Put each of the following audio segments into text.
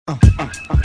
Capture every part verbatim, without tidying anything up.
Uh, uh, uh.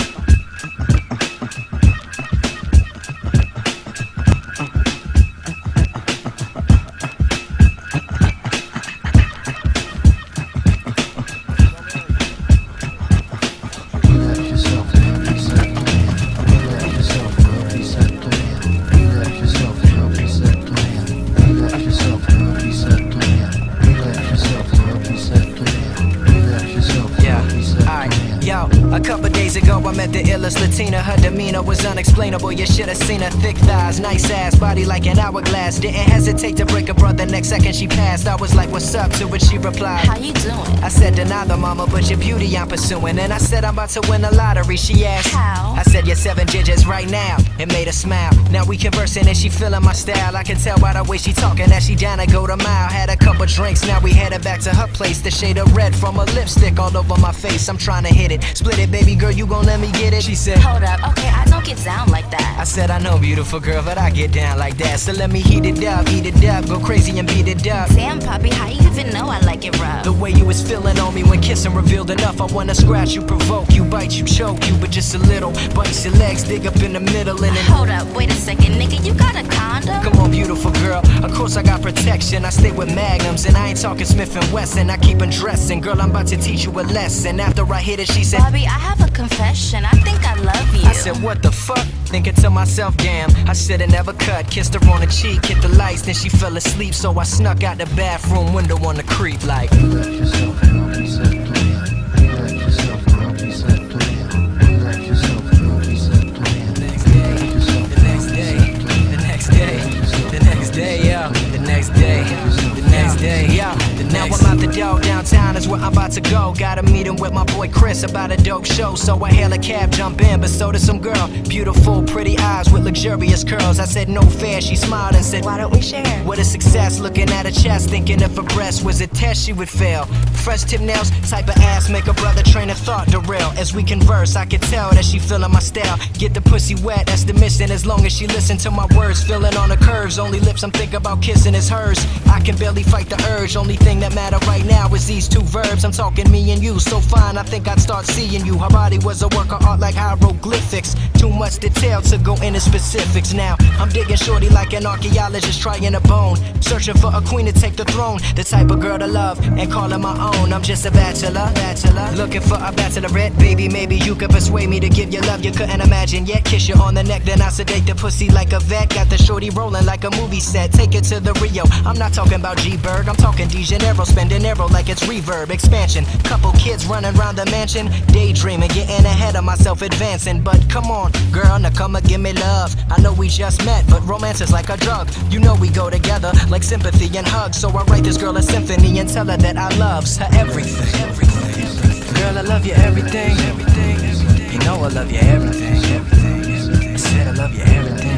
A couple days ago I met the illest Latina. Her demeanor was unexplainable. You should have seen her thick thighs, nice ass, body like an hourglass. Didn't hesitate to break a brother. Next second she passed. I was like, what's up? To which she replied, how you doing? I said, deny the mama, but your beauty I'm pursuing. And I said, I'm about to win the lottery. She asked, how? I said, you're seven digits right now. It made her smile. Now we conversing and she feeling my style. I can tell by the way she talking that she down to go the mile. Had a couple drinks, now we headed back to her place. The shade of red from her lipstick all over my face. I'm trying to hit it, split it, baby girl, you gon' let me get it? She said, hold up, okay, I don't get down like that. I said, I know, beautiful girl, but I get down like that. So let me heat it up, eat it up, go crazy and beat it up. Damn, puppy, how you even know I like it rough? The way you was feeling on me when kissing revealed enough. I wanna scratch you, provoke you, bite you, choke you, but just a little. Bite your legs, dig up in the middle and then hold up, wait a second, nigga, you got a condom? Come on, beautiful girl, of course I got protection. I stay with magnums and I ain't talking Smith and Wesson. I keep undressing, girl, I'm about to teach you a lesson. After I hit it, she said, Bobby, I have a confession, I think I love you. I said, what the fuck? Thinking to myself, damn, I should've never cut. Kissed her on the cheek, hit the lights, then she fell asleep. So I snuck out the bathroom window on the creep like, relax yourself, girl, he said to me. Relax yourself, girl, he said to me. Relax yourself, girl, he said to me. The next day, the next day, the next day, the next day, yeah, the next day, the next day, yeah. Now I'm out the door, downtown is where I'm about to go. Got a meeting with my boy Chris about a dope show. So I hail a cab, jump in, but so did some girl. Beautiful, pretty eyes with luxurious curls. I said, no fair, she smiled and said, why don't we share? What a success, looking at her chest, thinking if her breast was a test, she would fail. Fresh tip nails, type of ass, make a brother train of thought derail. As we converse, I could tell that she feeling my style. Get the pussy wet, that's the mission, as long as she listen to my words. Feeling on the curves, only lips I'm thinking about kissing is hers. I can barely fight the urge, only thing that matter right now is these two verbs. I'm talking me and you, so fine, I think I'd start seeing you. Her body was a work of art like hieroglyphics. Too much detail to go into specifics now. I'm digging shorty like an archaeologist trying a bone. Searching for a queen to take the throne. The type of girl to love and call her my own. I'm just a bachelor, bachelor. Looking for a bachelorette, baby, maybe you could persuade me to give you love you couldn't imagine yet. Kiss you on the neck, then I sedate the pussy like a vet. Got the shorty rolling like a movie set. Take it to the Rio. I'm not talking about G-Berg, I'm talking De Janeiro. Spending arrow like it's reverb, expansion. Couple kids running around the mansion. Daydreaming, getting ahead of myself, advancing. But come on, girl, now come and give me love. I know we just met, but romance is like a drug. You know we go together like sympathy and hugs. So I write this girl a symphony and tell her that I loves her everything. everything. Girl, I love you everything. everything. You know I love you everything. everything. I said I love you everything.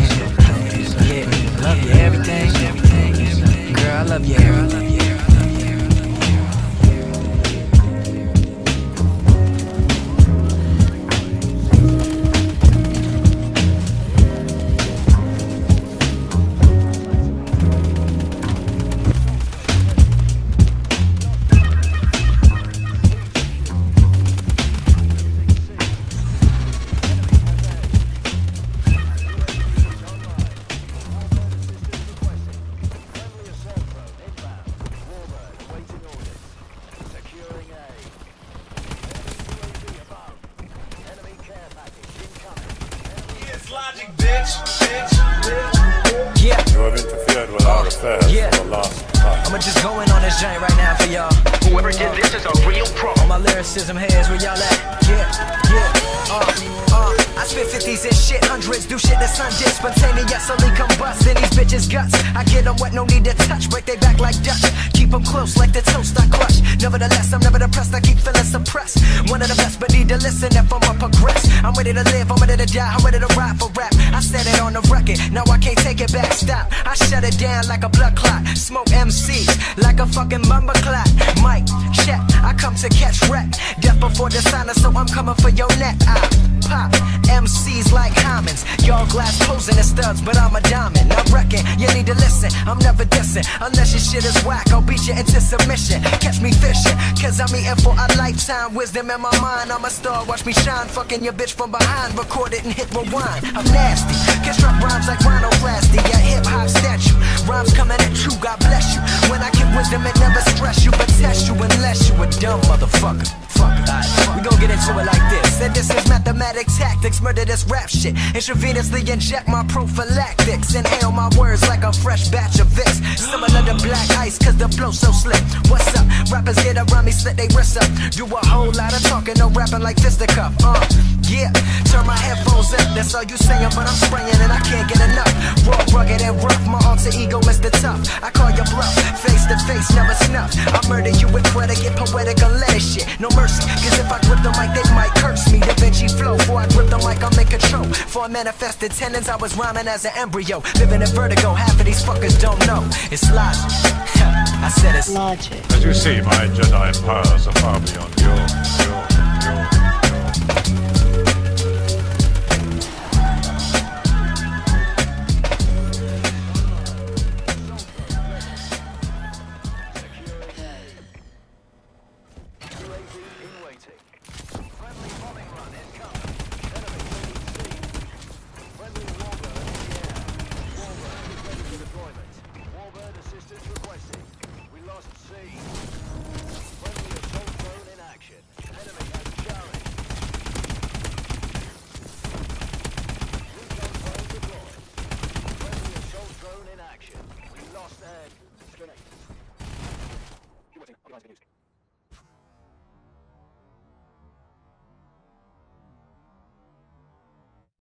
Yeah, I love you everything. Girl, I love you everything. Logic, bitch, bitch, bitch. Yeah. You have interfered with our affairs yeah. for the last time. I'ma just go in on this joint right now for y'all. Whoever did this is a real pro. All my lyricism heads, where y'all at? Yeah, yeah, uh, uh. I spit fifties and shit, hundreds, do shit the sun did. Spontaneously combust in these bitches' guts. I get them wet, no need to touch, break they back like Dutch. Keep them close like the toast I crush. Nevertheless, I'm never depressed, I keep feeling suppressed. One of the best, but need to listen if I'ma progress. I'm ready to live, I'm ready to die, I'm ready to ride for rap. I said it on the record, now I can't take it back, stop. I shut it down like a blood clot. Smoke M Cs like a fucking mumble clot. Mic check, I come to catch wreck. Death before dishonor, so I'm coming for your neck. I hip-hop, M Cs like Hammonds. Y'all glass posing as studs, but I'm a diamond. I reckon you need to listen, I'm never dissing. Unless your shit is whack, I'll beat you into submission. Catch me fishing, cause I'm eating for a lifetime. Wisdom in my mind, I'm a star, watch me shine. Fucking your bitch from behind, record it and hit rewind. I'm nasty, construct rhymes like rhinoplasty. A hip-hop statue, rhymes coming at you, God bless you. When I get wisdom, it never stress you, but test you unless you a dumb motherfucker. We gon' get into it like this. Said this is mathematic tactics, murder this rap shit. Intravenously inject my prophylactics. Inhale my words like a fresh batch of Vicks. Similar to black ice, cause the flow so slick. What's up? Rappers get around me, slit they wrists up. Do a whole lot of talking, no rapping like fisticuff. Uh, yeah, turn my headphones up, that's all you saying, but I'm spraying and I can't get enough. Raw, rugged and rough, my alter ego, Mister Tough. I call you bluff, face to face, never snuff. I murder you with credit, get poetic and let it shit. No mercy, cause if I grip the mic, they might curse me. Da Vinci flow, before I grip the mic, I'll make a trope. For I manifested tendons, I was rhyming as an embryo. Living in vertigo, half of these fuckers don't know. It's logic. I said it's logic. As you see, my Jedi powers are far beyond your, your, your. Assistance requested. We lost C.